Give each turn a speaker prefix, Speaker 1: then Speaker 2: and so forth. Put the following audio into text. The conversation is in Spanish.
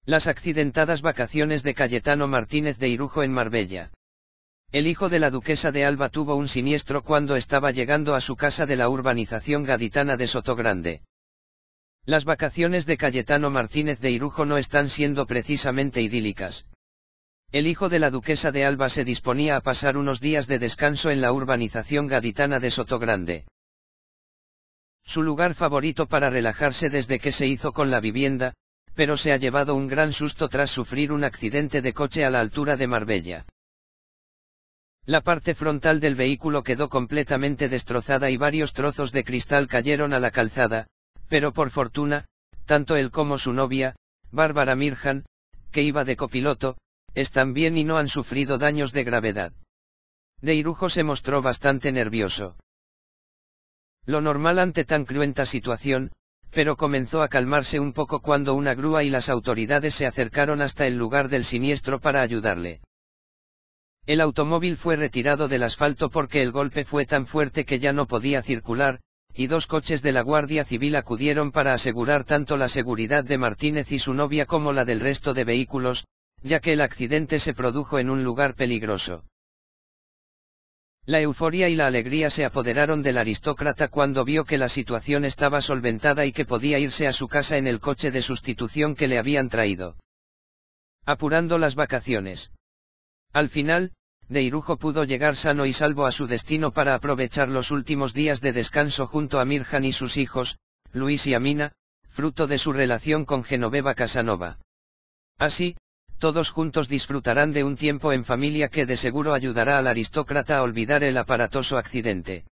Speaker 1: Las accidentadas vacaciones de Cayetano Martínez de Irujo en Marbella. El hijo de la duquesa de Alba tuvo un siniestro cuando estaba llegando a su casa de la urbanización gaditana de Sotogrande. Las vacaciones de Cayetano Martínez de Irujo no están siendo precisamente idílicas. El hijo de la duquesa de Alba se disponía a pasar unos días de descanso en la urbanización gaditana de Sotogrande. Su lugar favorito para relajarse desde que se hizo con la vivienda, pero se ha llevado un gran susto tras sufrir un accidente de coche a la altura de Marbella. La parte frontal del vehículo quedó completamente destrozada y varios trozos de cristal cayeron a la calzada, pero por fortuna, tanto él como su novia, Bárbara Mirjan, que iba de copiloto, están bien y no han sufrido daños de gravedad. De Irujo se mostró bastante nervioso. Lo normal ante tan cruenta situación, pero comenzó a calmarse un poco cuando una grúa y las autoridades se acercaron hasta el lugar del siniestro para ayudarle. El automóvil fue retirado del asfalto porque el golpe fue tan fuerte que ya no podía circular, y 2 coches de la Guardia Civil acudieron para asegurar tanto la seguridad de Martínez y su novia como la del resto de vehículos, ya que el accidente se produjo en un lugar peligroso. La euforia y la alegría se apoderaron del aristócrata cuando vio que la situación estaba solventada y que podía irse a su casa en el coche de sustitución que le habían traído. Apurando las vacaciones. Al final, de Irujo pudo llegar sano y salvo a su destino para aprovechar los últimos días de descanso junto a Mirjan y sus hijos, Luis y Amina, fruto de su relación con Genoveva Casanova. Así, todos juntos disfrutarán de un tiempo en familia que de seguro ayudará al aristócrata a olvidar el aparatoso accidente.